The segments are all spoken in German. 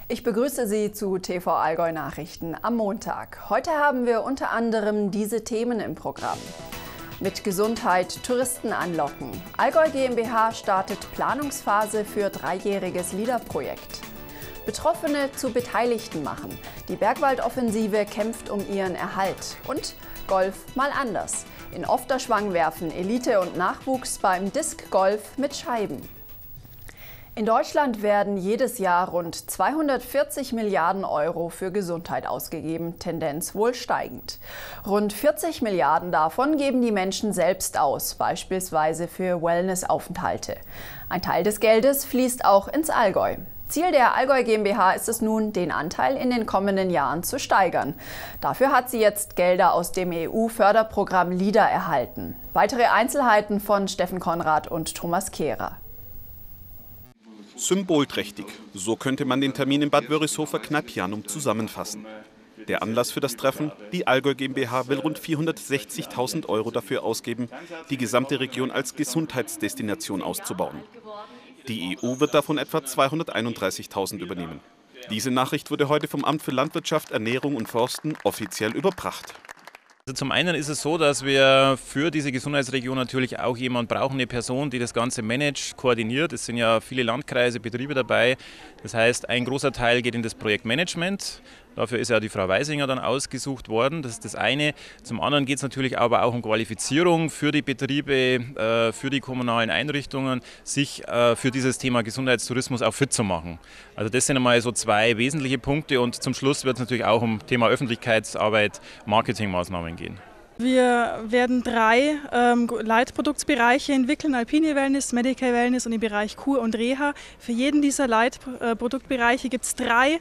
Ich begrüße Sie zu TV Allgäu Nachrichten am Montag. Heute haben wir unter anderem diese Themen im Programm. Mit Gesundheit Touristen anlocken. Allgäu GmbH startet Planungsphase für 3-jähriges LEADER-Projekt. Betroffene zu Beteiligten machen. Die Bergwaldoffensive kämpft um ihren Erhalt. Und Golf mal anders. In Ofterschwang werfen Elite und Nachwuchs beim Disc Golf mit Scheiben. In Deutschland werden jedes Jahr rund 240 Milliarden Euro für Gesundheit ausgegeben, Tendenz wohl steigend. Rund 40 Milliarden davon geben die Menschen selbst aus, beispielsweise für Wellnessaufenthalte. Ein Teil des Geldes fließt auch ins Allgäu. Ziel der Allgäu GmbH ist es nun, den Anteil in den kommenden Jahren zu steigern. Dafür hat sie jetzt Gelder aus dem EU-Förderprogramm LEADER erhalten. Weitere Einzelheiten von Steffen Konrad und Thomas Kehrer. Symbolträchtig, so könnte man den Termin im Bad Wörishofer-Kneipianum zusammenfassen. Der Anlass für das Treffen: die Allgäu GmbH will rund 460.000 Euro dafür ausgeben, die gesamte Region als Gesundheitsdestination auszubauen. Die EU wird davon etwa 231.000 übernehmen. Diese Nachricht wurde heute vom Amt für Landwirtschaft, Ernährung und Forsten offiziell überbracht. Also zum einen ist es so, dass wir für diese Gesundheitsregion natürlich auch jemand brauchen, eine Person, die das Ganze managt, koordiniert. Es sind ja viele Landkreise, Betriebe dabei. Das heißt, ein großer Teil geht in das Projektmanagement. Dafür ist ja die Frau Weisinger dann ausgesucht worden. Das ist das eine. Zum anderen geht es natürlich aber auch um Qualifizierung für die Betriebe, für die kommunalen Einrichtungen, sich für dieses Thema Gesundheitstourismus auch fit zu machen. Also das sind einmal so 2 wesentliche Punkte, und zum Schluss wird es natürlich auch um Thema Öffentlichkeitsarbeit, Marketingmaßnahmen gehen. Wir werden 3 Leitproduktsbereiche entwickeln: Alpine Wellness, Medical Wellness und im Bereich Kur und Reha. Für jeden dieser Leitproduktbereiche gibt es 3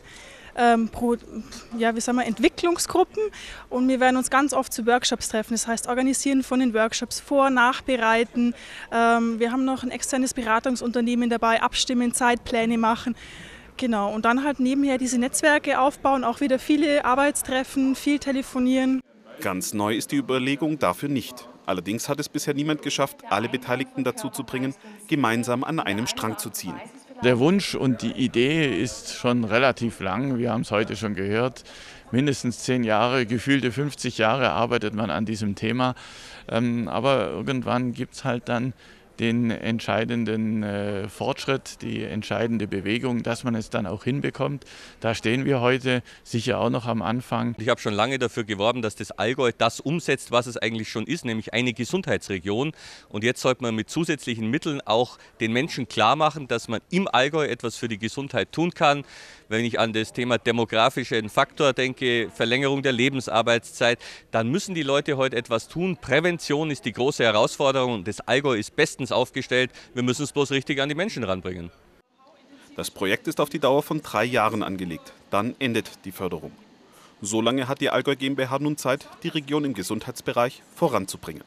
Entwicklungsgruppen, und wir werden uns ganz oft zu Workshops treffen. Das heißt, organisieren von den Workshops, nachbereiten. Wir haben noch ein externes Beratungsunternehmen dabei, abstimmen, Zeitpläne machen. Genau, und dann halt nebenher diese Netzwerke aufbauen, auch wieder viele Arbeitstreffen, viel telefonieren. Ganz neu ist die Überlegung dafür nicht. Allerdings hat es bisher niemand geschafft, alle Beteiligten dazu zu bringen, gemeinsam an einem Strang zu ziehen. Der Wunsch und die Idee ist schon relativ lang. Wir haben es heute schon gehört. Mindestens 10 Jahre, gefühlte 50 Jahre arbeitet man an diesem Thema. Aber irgendwann gibt es halt dann den entscheidenden Fortschritt, die entscheidende Bewegung, dass man es dann auch hinbekommt. Da stehen wir heute sicher auch noch am Anfang. Ich habe schon lange dafür geworben, dass das Allgäu das umsetzt, was es eigentlich schon ist, nämlich eine Gesundheitsregion. Und jetzt sollte man mit zusätzlichen Mitteln auch den Menschen klar machen, dass man im Allgäu etwas für die Gesundheit tun kann. Wenn ich an das Thema demografischen Faktor denke, Verlängerung der Lebensarbeitszeit, dann müssen die Leute heute etwas tun. Prävention ist die große Herausforderung, und das Allgäu ist bestens aufgestellt. Wir müssen es bloß richtig an die Menschen ranbringen. Das Projekt ist auf die Dauer von 3 Jahren angelegt. Dann endet die Förderung. So lange hat die Allgäu GmbH nun Zeit, die Region im Gesundheitsbereich voranzubringen.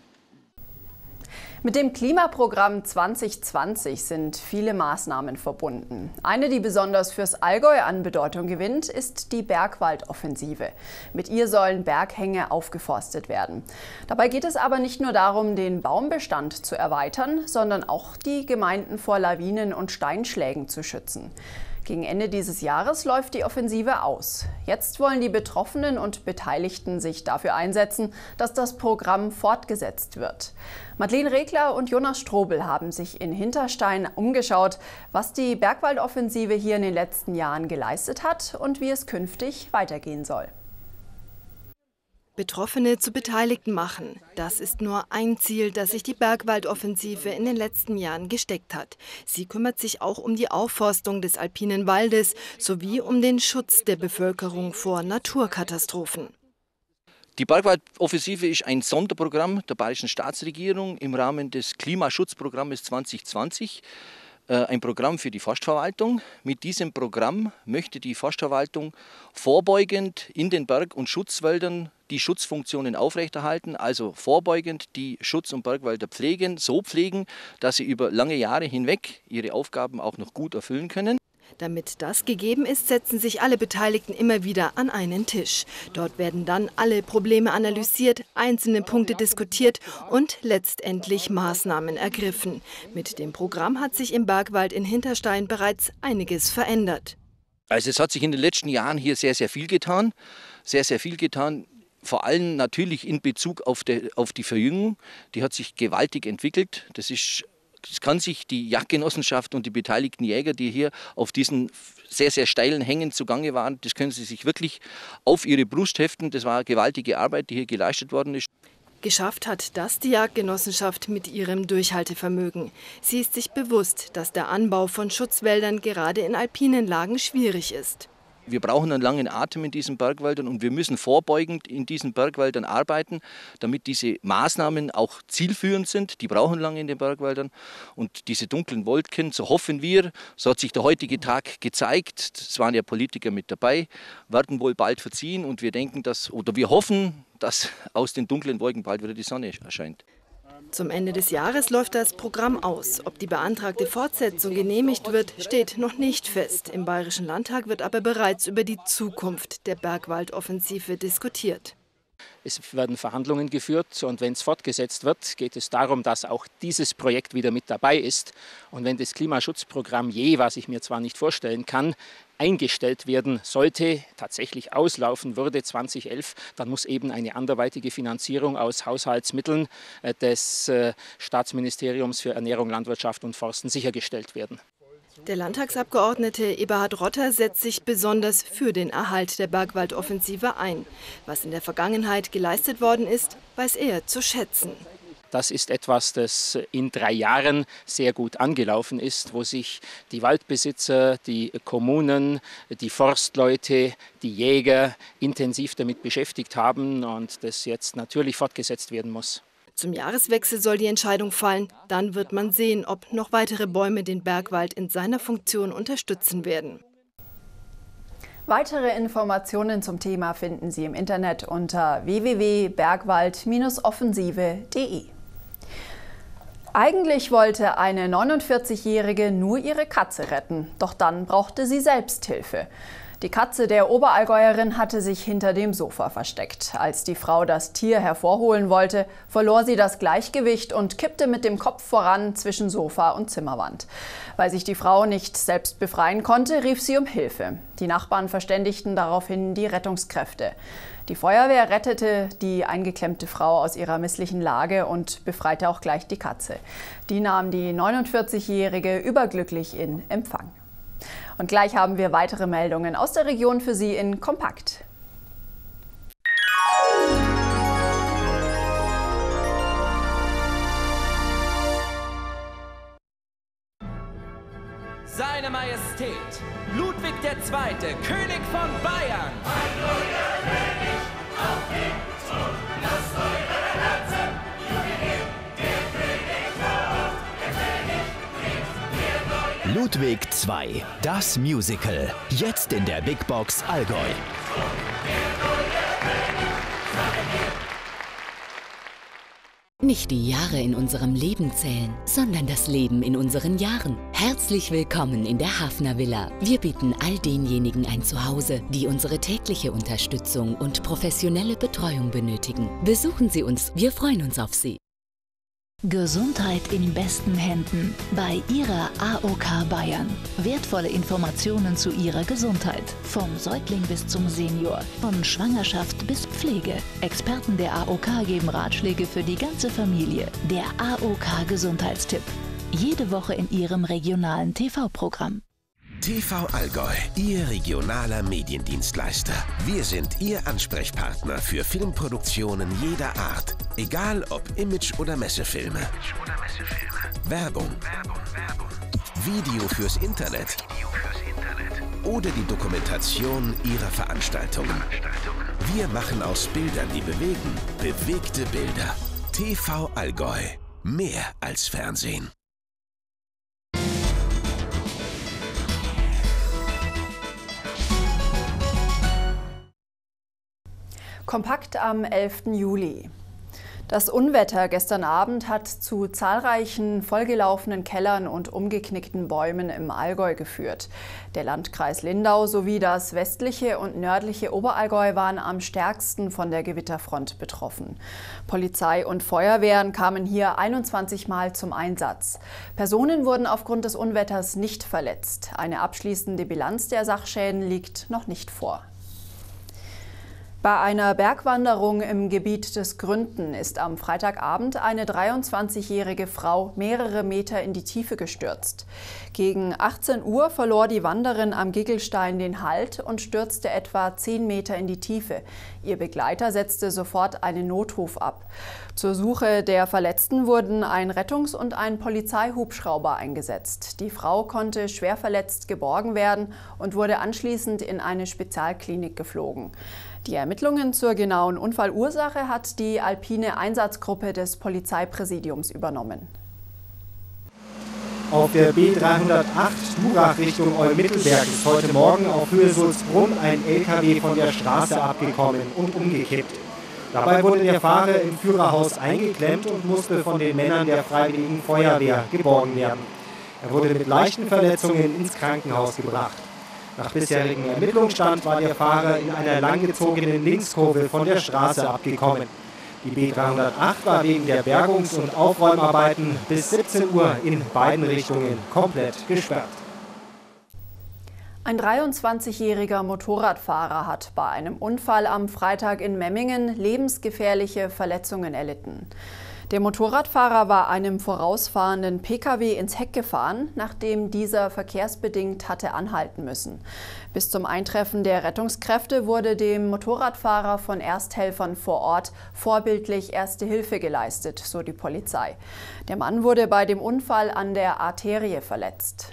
Mit dem Klimaprogramm 2020 sind viele Maßnahmen verbunden. Eine, die besonders fürs Allgäu an Bedeutung gewinnt, ist die Bergwaldoffensive. Mit ihr sollen Berghänge aufgeforstet werden. Dabei geht es aber nicht nur darum, den Baumbestand zu erweitern, sondern auch die Gemeinden vor Lawinen und Steinschlägen zu schützen. Gegen Ende dieses Jahres läuft die Offensive aus. Jetzt wollen die Betroffenen und Beteiligten sich dafür einsetzen, dass das Programm fortgesetzt wird. Madeleine Regler und Jonas Strobel haben sich in Hinterstein umgeschaut, was die Bergwaldoffensive hier in den letzten Jahren geleistet hat und wie es künftig weitergehen soll. Betroffene zu Beteiligten machen. Das ist nur ein Ziel, das sich die Bergwaldoffensive in den letzten Jahren gesteckt hat. Sie kümmert sich auch um die Aufforstung des alpinen Waldes sowie um den Schutz der Bevölkerung vor Naturkatastrophen. Die Bergwaldoffensive ist ein Sonderprogramm der bayerischen Staatsregierung im Rahmen des Klimaschutzprogramms 2020. Ein Programm für die Forstverwaltung. Mit diesem Programm möchte die Forstverwaltung vorbeugend in den Berg- und Schutzwäldern die Schutzfunktionen aufrechterhalten, also vorbeugend die Schutz- und Bergwälder pflegen, so pflegen, dass sie über lange Jahre hinweg ihre Aufgaben auch noch gut erfüllen können. Damit das gegeben ist, setzen sich alle Beteiligten immer wieder an einen Tisch. Dort werden dann alle Probleme analysiert, einzelne Punkte diskutiert und letztendlich Maßnahmen ergriffen. Mit dem Programm hat sich im Bergwald in Hinterstein bereits einiges verändert. Also es hat sich in den letzten Jahren hier sehr, sehr viel getan. Sehr, sehr viel getan. Vor allem natürlich in Bezug auf die Verjüngung. Die hat sich gewaltig entwickelt. Das kann sich die Jagdgenossenschaft und die beteiligten Jäger, die hier auf diesen sehr, sehr steilen Hängen zugange waren, das können sie sich wirklich auf ihre Brust heften. Das war eine gewaltige Arbeit, die hier geleistet worden ist. Geschafft hat das die Jagdgenossenschaft mit ihrem Durchhaltevermögen. Sie ist sich bewusst, dass der Anbau von Schutzwäldern gerade in alpinen Lagen schwierig ist. Wir brauchen einen langen Atem in diesen Bergwäldern und wir müssen vorbeugend in diesen Bergwäldern arbeiten, damit diese Maßnahmen auch zielführend sind. Die brauchen lange in den Bergwäldern. Und diese dunklen Wolken, so hoffen wir, so hat sich der heutige Tag gezeigt, es waren ja Politiker mit dabei, werden wohl bald verziehen und wir denken, wir hoffen, dass aus den dunklen Wolken bald wieder die Sonne erscheint. Zum Ende des Jahres läuft das Programm aus. Ob die beantragte Fortsetzung genehmigt wird, steht noch nicht fest. Im Bayerischen Landtag wird aber bereits über die Zukunft der Bergwaldoffensive diskutiert. Es werden Verhandlungen geführt und wenn es fortgesetzt wird, geht es darum, dass auch dieses Projekt wieder mit dabei ist. Und wenn das Klimaschutzprogramm was ich mir zwar nicht vorstellen kann, eingestellt werden sollte, tatsächlich auslaufen würde 2011, dann muss eben eine anderweitige Finanzierung aus Haushaltsmitteln des Staatsministeriums für Ernährung, Landwirtschaft und Forsten sichergestellt werden. Der Landtagsabgeordnete Eberhard Rotter setzt sich besonders für den Erhalt der Bergwaldoffensive ein. Was in der Vergangenheit geleistet worden ist, weiß er zu schätzen. Das ist etwas, das in 3 Jahren sehr gut angelaufen ist, wo sich die Waldbesitzer, die Kommunen, die Forstleute, die Jäger intensiv damit beschäftigt haben und das jetzt natürlich fortgesetzt werden muss. Zum Jahreswechsel soll die Entscheidung fallen. Dann wird man sehen, ob noch weitere Bäume den Bergwald in seiner Funktion unterstützen werden. Weitere Informationen zum Thema finden Sie im Internet unter www.bergwald-offensive.de. Eigentlich wollte eine 49-Jährige nur ihre Katze retten, doch dann brauchte sie Selbsthilfe. Die Katze der Oberallgäuerin hatte sich hinter dem Sofa versteckt. Als die Frau das Tier hervorholen wollte, verlor sie das Gleichgewicht und kippte mit dem Kopf voran zwischen Sofa und Zimmerwand. Weil sich die Frau nicht selbst befreien konnte, rief sie um Hilfe. Die Nachbarn verständigten daraufhin die Rettungskräfte. Die Feuerwehr rettete die eingeklemmte Frau aus ihrer misslichen Lage und befreite auch gleich die Katze. Die nahm die 49-Jährige überglücklich in Empfang. Und gleich haben wir weitere Meldungen aus der Region für Sie in Kompakt. Seine Majestät Ludwig II., König von Bayern. Ein neuer König, auf den Thron, lasst eure Herzen jubilieren. Der König kommt, der König lebt, der neue Ludwig II, das Musical, jetzt in der Big Box Allgäu. Nicht die Jahre in unserem Leben zählen, sondern das Leben in unseren Jahren. Herzlich willkommen in der Hafner Villa. Wir bieten all denjenigen ein Zuhause, die unsere tägliche Unterstützung und professionelle Betreuung benötigen. Besuchen Sie uns, wir freuen uns auf Sie. Gesundheit in besten Händen bei Ihrer AOK Bayern. Wertvolle Informationen zu Ihrer Gesundheit. Vom Säugling bis zum Senior, von Schwangerschaft bis Pflege. Experten der AOK geben Ratschläge für die ganze Familie. Der AOK Gesundheitstipp. Jede Woche in Ihrem regionalen TV-Programm. TV Allgäu, Ihr regionaler Mediendienstleister. Wir sind Ihr Ansprechpartner für Filmproduktionen jeder Art. Egal ob Image- oder Messefilme. Werbung. Video fürs Internet. Oder die Dokumentation Ihrer Veranstaltungen. Wir machen aus Bildern, die bewegen, bewegte Bilder. TV Allgäu. Mehr als Fernsehen. Kompakt am 11. Juli. Das Unwetter gestern Abend hat zu zahlreichen vollgelaufenen Kellern und umgeknickten Bäumen im Allgäu geführt. Der Landkreis Lindau sowie das westliche und nördliche Oberallgäu waren am stärksten von der Gewitterfront betroffen. Polizei und Feuerwehren kamen hier 21 Mal zum Einsatz. Personen wurden aufgrund des Unwetters nicht verletzt. Eine abschließende Bilanz der Sachschäden liegt noch nicht vor. Bei einer Bergwanderung im Gebiet des Gründen ist am Freitagabend eine 23-jährige Frau mehrere Meter in die Tiefe gestürzt. Gegen 18 Uhr verlor die Wanderin am Giggelstein den Halt und stürzte etwa 10 Meter in die Tiefe. Ihr Begleiter setzte sofort einen Notruf ab. Zur Suche der Verletzten wurden ein Rettungs- und ein Polizeihubschrauber eingesetzt. Die Frau konnte schwer verletzt geborgen werden und wurde anschließend in eine Spezialklinik geflogen. Die Ermittlungen zur genauen Unfallursache hat die alpine Einsatzgruppe des Polizeipräsidiums übernommen. Auf der B308 Durach Richtung Olmittelberg ist heute Morgen auf Höhe Sulzbrunn ein LKW von der Straße abgekommen und umgekippt. Dabei wurde der Fahrer im Führerhaus eingeklemmt und musste von den Männern der Freiwilligen Feuerwehr geborgen werden. Er wurde mit leichten Verletzungen ins Krankenhaus gebracht. Nach bisherigem Ermittlungsstand war der Fahrer in einer langgezogenen Linkskurve von der Straße abgekommen. Die B308 war wegen der Bergungs- und Aufräumarbeiten bis 17 Uhr in beiden Richtungen komplett gesperrt. Ein 23-jähriger Motorradfahrer hat bei einem Unfall am Freitag in Memmingen lebensgefährliche Verletzungen erlitten. Der Motorradfahrer war einem vorausfahrenden Pkw ins Heck gefahren, nachdem dieser verkehrsbedingt hatte anhalten müssen. Bis zum Eintreffen der Rettungskräfte wurde dem Motorradfahrer von Ersthelfern vor Ort vorbildlich Erste Hilfe geleistet, so die Polizei. Der Mann wurde bei dem Unfall an der Arterie verletzt.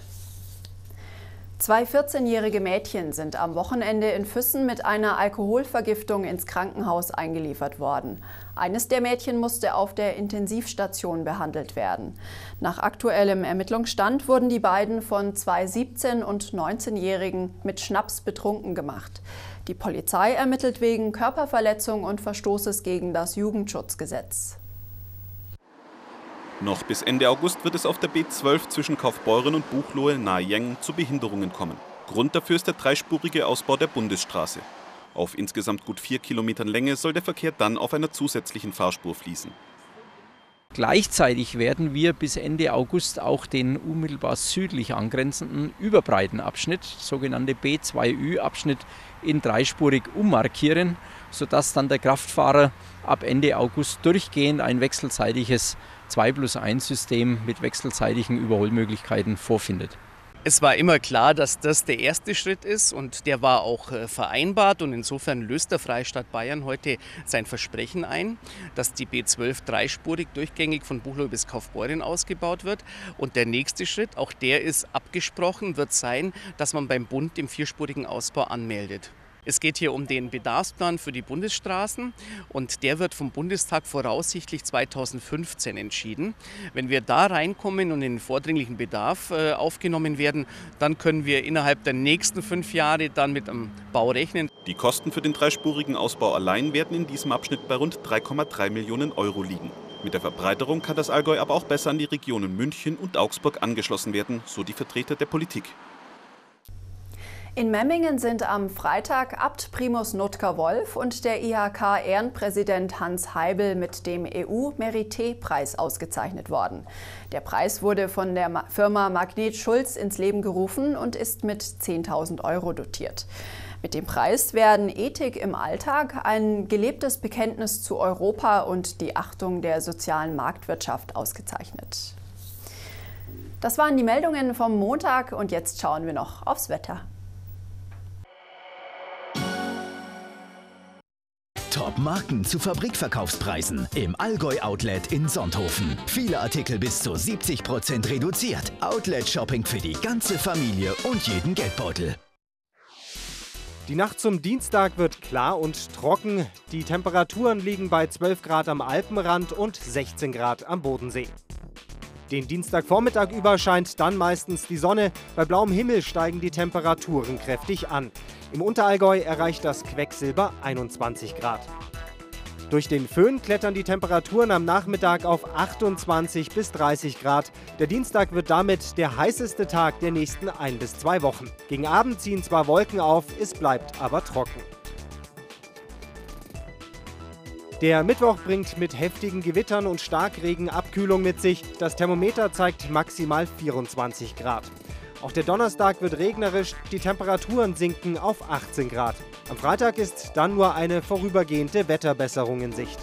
2 14-jährige Mädchen sind am Wochenende in Füssen mit einer Alkoholvergiftung ins Krankenhaus eingeliefert worden. Eines der Mädchen musste auf der Intensivstation behandelt werden. Nach aktuellem Ermittlungsstand wurden die beiden von 2 17- und 19-Jährigen mit Schnaps betrunken gemacht. Die Polizei ermittelt wegen Körperverletzung und Verstoßes gegen das Jugendschutzgesetz. Noch bis Ende August wird es auf der B12 zwischen Kaufbeuren und Buchloe nahe Jengen zu Behinderungen kommen. Grund dafür ist der dreispurige Ausbau der Bundesstraße. Auf insgesamt gut 4 Kilometern Länge soll der Verkehr dann auf einer zusätzlichen Fahrspur fließen. Gleichzeitig werden wir bis Ende August auch den unmittelbar südlich angrenzenden überbreiten Abschnitt, sogenannte B2Ü-Abschnitt, in dreispurig ummarkieren, sodass dann der Kraftfahrer ab Ende August durchgehend ein wechselseitiges 2+1-System mit wechselseitigen Überholmöglichkeiten vorfindet. Es war immer klar, dass das der erste Schritt ist und der war auch vereinbart und insofern löst der Freistaat Bayern heute sein Versprechen ein, dass die B12 dreispurig durchgängig von Buchloe bis Kaufbeuren ausgebaut wird und der nächste Schritt, auch der ist abgesprochen, wird sein, dass man beim Bund den vierspurigen Ausbau anmeldet. Es geht hier um den Bedarfsplan für die Bundesstraßen und der wird vom Bundestag voraussichtlich 2015 entschieden. Wenn wir da reinkommen und in den vordringlichen Bedarf aufgenommen werden, dann können wir innerhalb der nächsten 5 Jahre dann mit dem Bau rechnen. Die Kosten für den dreispurigen Ausbau allein werden in diesem Abschnitt bei rund 3,3 Millionen Euro liegen. Mit der Verbreiterung kann das Allgäu aber auch besser an die Regionen München und Augsburg angeschlossen werden, so die Vertreter der Politik. In Memmingen sind am Freitag Abt Primus Notker-Wolf und der IHK-Ehrenpräsident Hans Heibel mit dem EU-Merité-Preis ausgezeichnet worden. Der Preis wurde von der Firma Magnet Schulz ins Leben gerufen und ist mit 10.000 Euro dotiert. Mit dem Preis werden Ethik im Alltag, ein gelebtes Bekenntnis zu Europa und die Achtung der sozialen Marktwirtschaft ausgezeichnet. Das waren die Meldungen vom Montag und jetzt schauen wir noch aufs Wetter. Top-Marken zu Fabrikverkaufspreisen im Allgäu-Outlet in Sonthofen. Viele Artikel bis zu 70% reduziert. Outlet-Shopping für die ganze Familie und jeden Geldbeutel. Die Nacht zum Dienstag wird klar und trocken. Die Temperaturen liegen bei 12 Grad am Alpenrand und 16 Grad am Bodensee. Den Dienstagvormittag über scheint dann meistens die Sonne. Bei blauem Himmel steigen die Temperaturen kräftig an. Im Unterallgäu erreicht das Quecksilber 21 Grad. Durch den Föhn klettern die Temperaturen am Nachmittag auf 28 bis 30 Grad. Der Dienstag wird damit der heißeste Tag der nächsten 1 bis 2 Wochen. Gegen Abend ziehen zwar Wolken auf, es bleibt aber trocken. Der Mittwoch bringt mit heftigen Gewittern und Starkregen Abkühlung mit sich. Das Thermometer zeigt maximal 24 Grad. Auch der Donnerstag wird regnerisch, die Temperaturen sinken auf 18 Grad. Am Freitag ist dann nur eine vorübergehende Wetterbesserung in Sicht.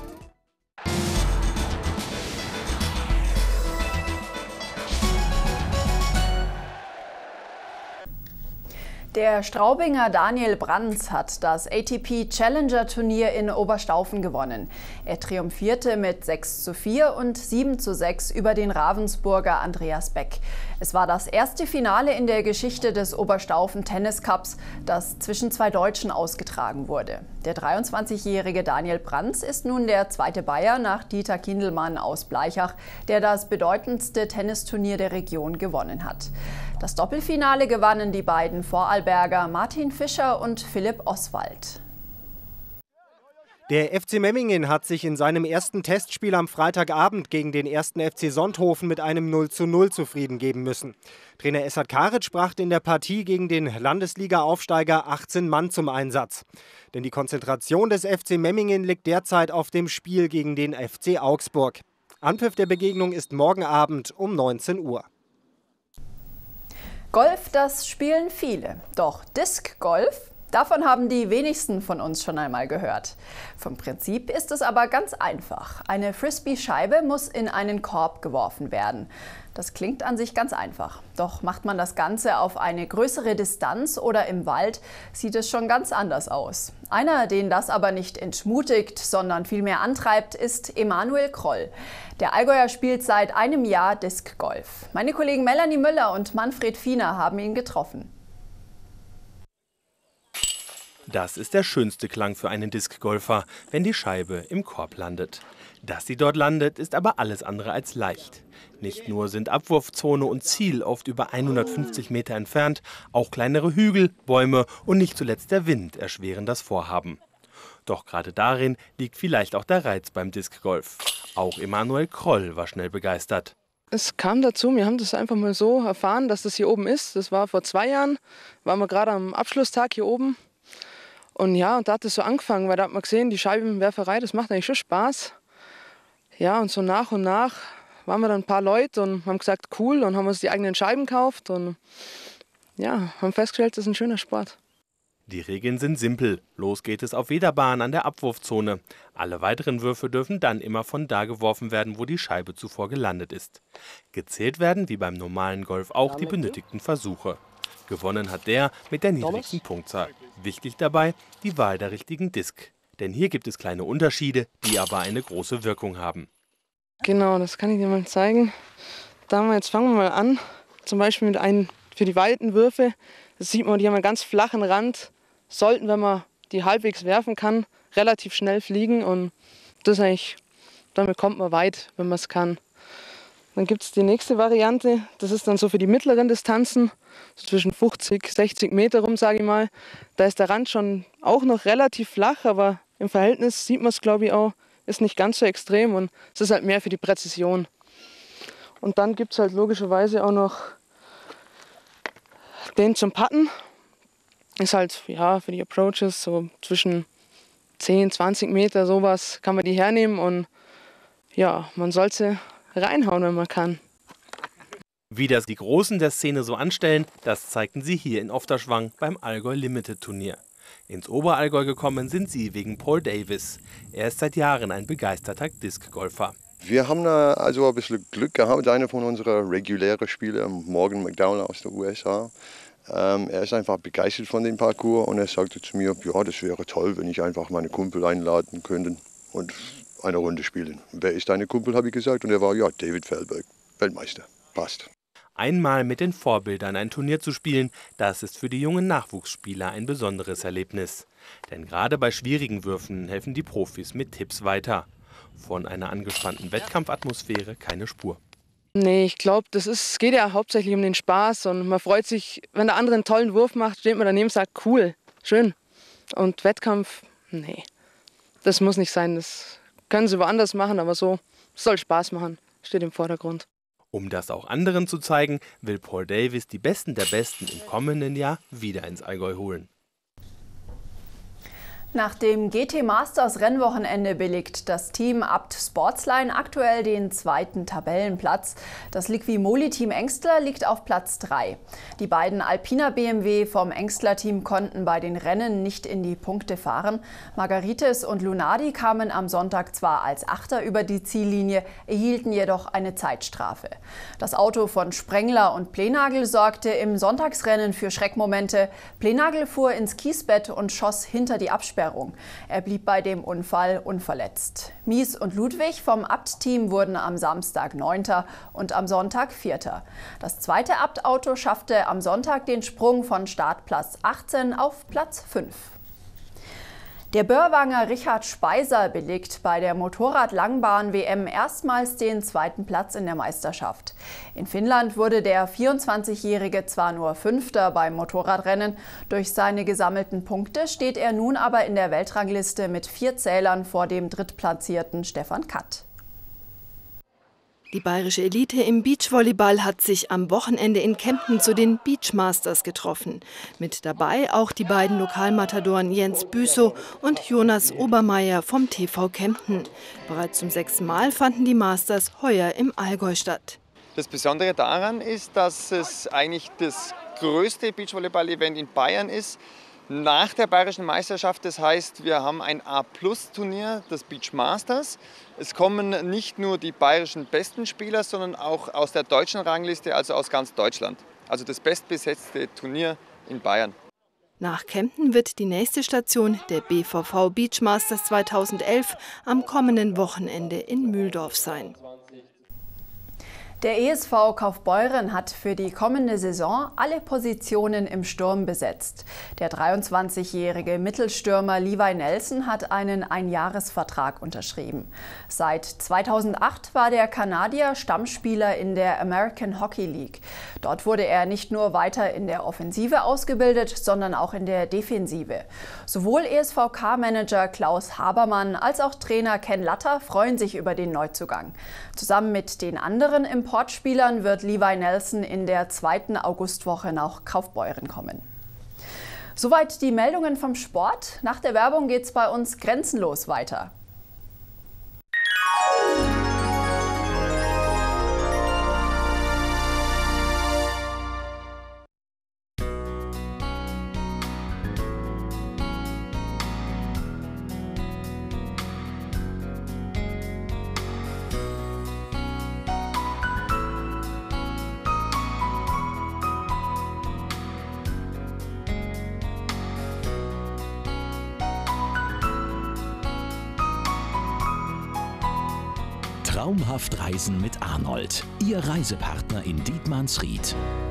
Der Straubinger Daniel Brands hat das ATP Challenger Turnier in Oberstaufen gewonnen. Er triumphierte mit 6:4 und 7:6 über den Ravensburger Andreas Beck. Es war das erste Finale in der Geschichte des Oberstaufen Tennis Cups, das zwischen 2 Deutschen ausgetragen wurde. Der 23-jährige Daniel Brands ist nun der zweite Bayer nach Dieter Kindelmann aus Blaichach, der das bedeutendste Tennisturnier der Region gewonnen hat. Das Doppelfinale gewannen die beiden Vorarlberger Martin Fischer und Philipp Oswald. Der FC Memmingen hat sich in seinem ersten Testspiel am Freitagabend gegen den 1. FC Sonthofen mit einem 0:0 zufrieden geben müssen. Trainer Esad Karic brachte in der Partie gegen den Landesliga-Aufsteiger 18 Mann zum Einsatz. Denn die Konzentration des FC Memmingen liegt derzeit auf dem Spiel gegen den FC Augsburg. Anpfiff der Begegnung ist morgen Abend um 19 Uhr. Golf, das spielen viele. Doch Disc Golf? Davon haben die wenigsten von uns schon einmal gehört. Vom Prinzip ist es aber ganz einfach. Eine Frisbee-Scheibe muss in einen Korb geworfen werden. Das klingt an sich ganz einfach. Doch macht man das Ganze auf eine größere Distanz oder im Wald, sieht es schon ganz anders aus. Einer, den das aber nicht entmutigt, sondern vielmehr antreibt, ist Emanuel Kroll. Der Allgäuer spielt seit einem Jahr Disc Golf. Meine Kollegen Melanie Müller und Manfred Fiener haben ihn getroffen. Das ist der schönste Klang für einen Discgolfer, wenn die Scheibe im Korb landet. Dass sie dort landet, ist aber alles andere als leicht. Nicht nur sind Abwurfzone und Ziel oft über 150 Meter entfernt, auch kleinere Hügel, Bäume und nicht zuletzt der Wind erschweren das Vorhaben. Doch gerade darin liegt vielleicht auch der Reiz beim Discgolf. Auch Emanuel Kroll war schnell begeistert. Es kam dazu, wir haben das einfach mal so erfahren, dass das hier oben ist. Das war vor 2 Jahren, waren wir gerade am Abschlusstag hier oben. Und ja, und da hat es so angefangen, weil da hat man gesehen, die Scheibenwerferei, das macht eigentlich schon Spaß. Ja, und so nach und nach waren wir dann ein paar Leute und haben gesagt, cool, und haben uns die eigenen Scheiben gekauft und ja, haben festgestellt, das ist ein schöner Sport. Die Regeln sind simpel. Los geht es auf jeder Bahn an der Abwurfzone. Alle weiteren Würfe dürfen dann immer von da geworfen werden, wo die Scheibe zuvor gelandet ist. Gezählt werden, wie beim normalen Golf auch, die benötigten Versuche. Gewonnen hat der mit der niedrigsten Punktzahl. Wichtig dabei die Wahl der richtigen Disc. Denn hier gibt es kleine Unterschiede, die aber eine große Wirkung haben. Genau, das kann ich dir mal zeigen. Jetzt fangen wir mal an. Zum Beispiel mit einem für die weiten Würfe. Das sieht man, die haben einen ganz flachen Rand. Sollten, wenn man die halbwegs werfen kann, relativ schnell fliegen. Und das eigentlich, damit kommt man weit, wenn man es kann. Dann gibt es die nächste Variante. Das ist dann so für die mittleren Distanzen, so zwischen 50, 60 Meter rum, sage ich mal. Da ist der Rand schon auch noch relativ flach, aber im Verhältnis sieht man es, glaube ich, auch, ist nicht ganz so extrem und es ist halt mehr für die Präzision. Und dann gibt es halt logischerweise auch noch den zum Putten. Ist halt ja, für die Approaches so zwischen 10, 20 Meter, sowas kann man die hernehmen und ja, man soll sie reinhauen, wenn man kann. Wie das die Großen der Szene so anstellen, das zeigten sie hier in Ofterschwang beim Allgäu Limited Turnier. Ins Oberallgäu gekommen sind sie wegen Paul Davis. Er ist seit Jahren ein begeisterter Discgolfer. Wir haben da also ein bisschen Glück gehabt. Einer von unseren regulären Spielern, Morgan McDowell aus den USA, er ist einfach begeistert von dem Parcours und er sagte zu mir, ja, das wäre toll, wenn ich einfach meine Kumpel einladen könnte und eine Runde spielen. Wer ist deine Kumpel, habe ich gesagt, und er war, ja, David Feldberg, Weltmeister. Passt. Einmal mit den Vorbildern ein Turnier zu spielen, das ist für die jungen Nachwuchsspieler ein besonderes Erlebnis. Denn gerade bei schwierigen Würfen helfen die Profis mit Tipps weiter. Von einer angespannten Wettkampfatmosphäre keine Spur. Nee, ich glaube, es geht ja hauptsächlich um den Spaß und man freut sich, wenn der andere einen tollen Wurf macht, steht man daneben und sagt, cool, schön. Und Wettkampf, nee. das muss nicht sein. Das können sie woanders machen, aber so soll Spaß machen, steht im Vordergrund. Um das auch anderen zu zeigen, will Paul Davis die Besten der Besten im kommenden Jahr wieder ins Allgäu holen. Nach dem GT Masters Rennwochenende belegt das Team Abt Sportsline aktuell den 2. Tabellenplatz. Das Liqui-Moly-Team Engstler liegt auf Platz 3. Die beiden Alpina BMW vom Engstler-Team konnten bei den Rennen nicht in die Punkte fahren. Margaritis und Lunardi kamen am Sonntag zwar als Achter über die Ziellinie, erhielten jedoch eine Zeitstrafe. Das Auto von Sprengler und Plenagel sorgte im Sonntagsrennen für Schreckmomente. Plenagel fuhr ins Kiesbett und schoss hinter die Absperrung. Er blieb bei dem Unfall unverletzt. Mies und Ludwig vom Abt-Team wurden am Samstag 9. und am Sonntag 4. Das zweite Abt-Auto schaffte am Sonntag den Sprung von Startplatz 18 auf Platz 5. Der Börwanger Richard Speiser belegt bei der Motorrad-Langbahn-WM erstmals den 2. Platz in der Meisterschaft. In Finnland wurde der 24-Jährige zwar nur 5. beim Motorradrennen, durch seine gesammelten Punkte steht er nun aber in der Weltrangliste mit 4 Zählern vor dem drittplatzierten Stefan Katt. Die bayerische Elite im Beachvolleyball hat sich am Wochenende in Kempten zu den Beach Masters getroffen. Mit dabei auch die beiden Lokalmatadoren Jens Büsow und Jonas Obermeier vom TV Kempten. Bereits zum 6. Mal fanden die Masters heuer im Allgäu statt. Das Besondere daran ist, dass es eigentlich das größte Beachvolleyball-Event in Bayern ist. Nach der Bayerischen Meisterschaft, das heißt, wir haben ein A-Plus-Turnier, das Beach Masters. Es kommen nicht nur die bayerischen besten Spieler, sondern auch aus der deutschen Rangliste, also aus ganz Deutschland. Also das bestbesetzte Turnier in Bayern. Nach Kempten wird die nächste Station der BVV Beach Masters 2011 am kommenden Wochenende in Mühldorf sein. Der ESV Kaufbeuren hat für die kommende Saison alle Positionen im Sturm besetzt. Der 23-jährige Mittelstürmer Levi Nelson hat einen Einjahresvertrag unterschrieben. Seit 2008 war der Kanadier Stammspieler in der American Hockey League. Dort wurde er nicht nur weiter in der Offensive ausgebildet, sondern auch in der Defensive. Sowohl ESVK-Manager Klaus Habermann als auch Trainer Ken Latter freuen sich über den Neuzugang. Zusammen mit den anderen Importspielern wird Levi Nelson in der 2. Augustwoche nach Kaufbeuren kommen. Soweit die Meldungen vom Sport. Nach der Werbung geht's bei uns grenzenlos weiter. Traumhaft reisen mit Arnold, Ihr Reisepartner in Dietmannsried.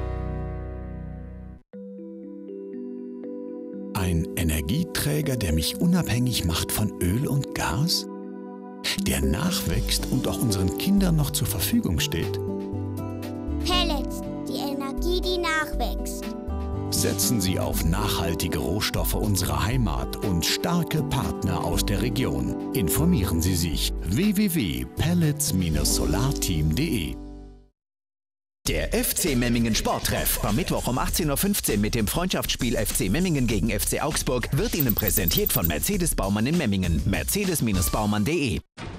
Ein Energieträger, der mich unabhängig macht von Öl und Gas? Der nachwächst und auch unseren Kindern noch zur Verfügung steht? Pellets, die Energie, die nachwächst. Setzen Sie auf nachhaltige Rohstoffe unserer Heimat und starke Partner aus der Region. Informieren Sie sich www.pellets-solarteam.de. Der FC Memmingen Sporttreff am Mittwoch um 18:15 Uhr mit dem Freundschaftsspiel FC Memmingen gegen FC Augsburg wird Ihnen präsentiert von Mercedes Baumann in Memmingen. Mercedes-Baumann.de.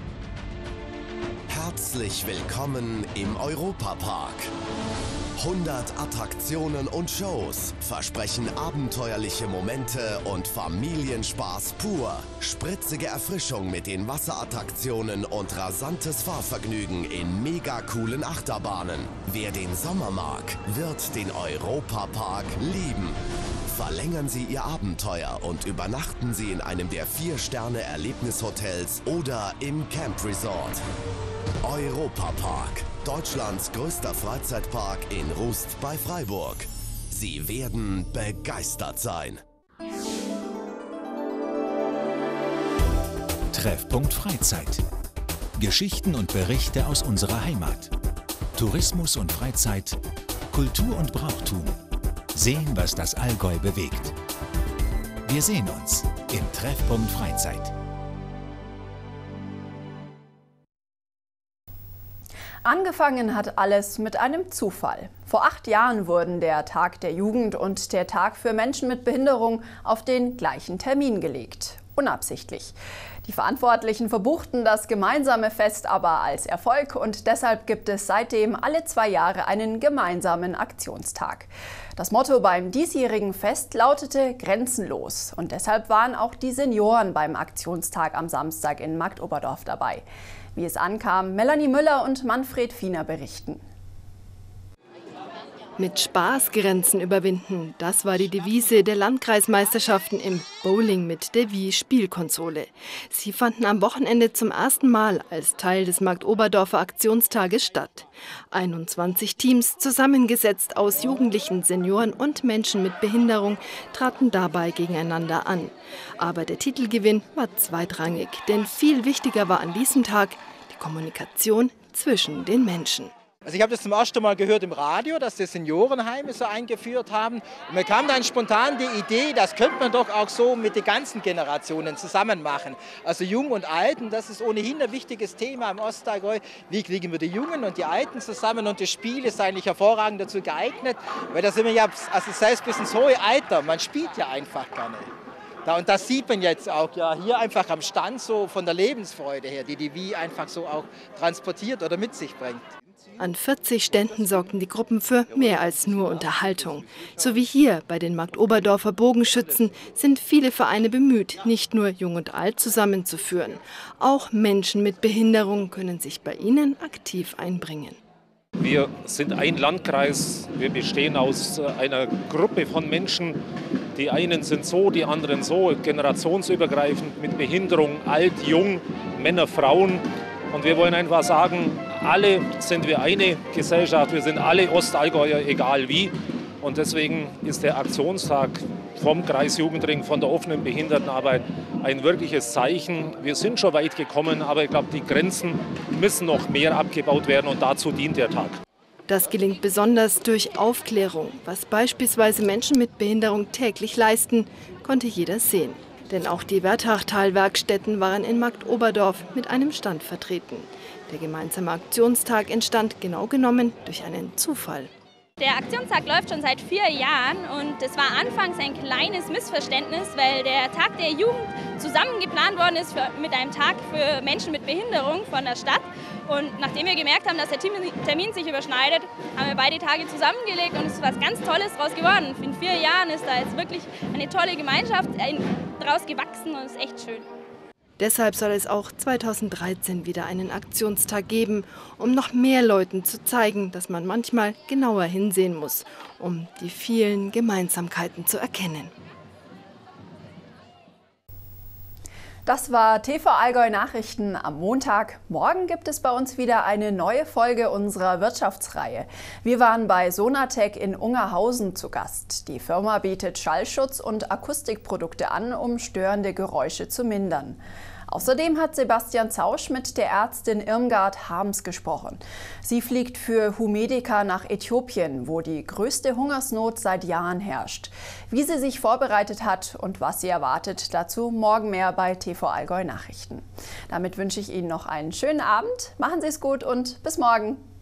Herzlich willkommen im Europapark. 100 Attraktionen und Shows versprechen abenteuerliche Momente und Familienspaß pur. Spritzige Erfrischung mit den Wasserattraktionen und rasantes Fahrvergnügen in mega coolen Achterbahnen. Wer den Sommer mag, wird den Europapark lieben. Verlängern Sie Ihr Abenteuer und übernachten Sie in einem der 4-Sterne-Erlebnishotels oder im Camp Resort. Europapark, Deutschlands größter Freizeitpark in Rust bei Freiburg. Sie werden begeistert sein. Treffpunkt Freizeit. Geschichten und Berichte aus unserer Heimat. Tourismus und Freizeit, Kultur und Brauchtum. Sehen, was das Allgäu bewegt. Wir sehen uns im Treffpunkt Freizeit. Angefangen hat alles mit einem Zufall. Vor 8 Jahren wurden der Tag der Jugend und der Tag für Menschen mit Behinderung auf den gleichen Termin gelegt. Unabsichtlich. Die Verantwortlichen verbuchten das gemeinsame Fest aber als Erfolg und deshalb gibt es seitdem alle 2 Jahre einen gemeinsamen Aktionstag. Das Motto beim diesjährigen Fest lautete grenzenlos und deshalb waren auch die Senioren beim Aktionstag am Samstag in Marktoberdorf dabei. Wie es ankam, Melanie Müller und Manfred Fiener berichten. Mit Spaß Grenzen überwinden, das war die Devise der Landkreismeisterschaften im Bowling mit der Wii-Spielkonsole. Sie fanden am Wochenende zum ersten Mal als Teil des Marktoberdorfer Aktionstages statt. 21 Teams, zusammengesetzt aus Jugendlichen, Senioren und Menschen mit Behinderung, traten dabei gegeneinander an. Aber der Titelgewinn war zweitrangig, denn viel wichtiger war an diesem Tag die Kommunikation zwischen den Menschen. Also ich habe das zum ersten Mal gehört im Radio, dass die Seniorenheime so eingeführt haben. Und mir kam dann spontan die Idee, das könnte man doch auch so mit den ganzen Generationen zusammen machen. Also Jung und Alten, das ist ohnehin ein wichtiges Thema im Ostallgäu. Wie kriegen wir die Jungen und die Alten zusammen? Und das Spiel ist eigentlich hervorragend dazu geeignet, weil da sind wir ja, also selbst bis ins hohe Alter, man spielt ja einfach gerne. Und das sieht man jetzt auch ja hier einfach am Stand so von der Lebensfreude her, die Wii einfach so auch transportiert oder mit sich bringt. An 40 Ständen sorgten die Gruppen für mehr als nur Unterhaltung. So wie hier bei den Marktoberdorfer Bogenschützen sind viele Vereine bemüht, nicht nur Jung und Alt zusammenzuführen. Auch Menschen mit Behinderung können sich bei ihnen aktiv einbringen. Wir sind ein Landkreis, wir bestehen aus einer Gruppe von Menschen. Die einen sind so, die anderen so, generationsübergreifend mit Behinderung, alt, jung, Männer, Frauen. Und wir wollen einfach sagen, alle sind wir eine Gesellschaft, wir sind alle Ostallgäuer, egal wie. Und deswegen ist der Aktionstag vom Kreisjugendring, von der offenen Behindertenarbeit ein wirkliches Zeichen. Wir sind schon weit gekommen, aber ich glaube, die Grenzen müssen noch mehr abgebaut werden und dazu dient der Tag. Das gelingt besonders durch Aufklärung. Was beispielsweise Menschen mit Behinderung täglich leisten, konnte jeder sehen. Denn auch die Wertachtal-Werkstätten waren in Marktoberdorf mit einem Stand vertreten. Der gemeinsame Aktionstag entstand genau genommen durch einen Zufall. Der Aktionstag läuft schon seit 4 Jahren und es war anfangs ein kleines Missverständnis, weil der Tag der Jugend zusammen geplant worden ist mit einem Tag für Menschen mit Behinderung von der Stadt. Und nachdem wir gemerkt haben, dass der Termin sich überschneidet, haben wir beide Tage zusammengelegt und es ist was ganz Tolles daraus geworden. In 4 Jahren ist da jetzt wirklich eine tolle Gemeinschaft daraus gewachsen und es ist echt schön. Deshalb soll es auch 2013 wieder einen Aktionstag geben, um noch mehr Leuten zu zeigen, dass man manchmal genauer hinsehen muss, um die vielen Gemeinsamkeiten zu erkennen. Das war TV Allgäu Nachrichten am Montag. Morgen gibt es bei uns wieder eine neue Folge unserer Wirtschaftsreihe. Wir waren bei Sonatec in Ungerhausen zu Gast. Die Firma bietet Schallschutz und Akustikprodukte an, um störende Geräusche zu mindern. Außerdem hat Sebastian Zausch mit der Ärztin Irmgard Harms gesprochen. Sie fliegt für Humedica nach Äthiopien, wo die größte Hungersnot seit Jahren herrscht. Wie sie sich vorbereitet hat und was sie erwartet, dazu morgen mehr bei TV Allgäu Nachrichten. Damit wünsche ich Ihnen noch einen schönen Abend, machen Sie es gut und bis morgen.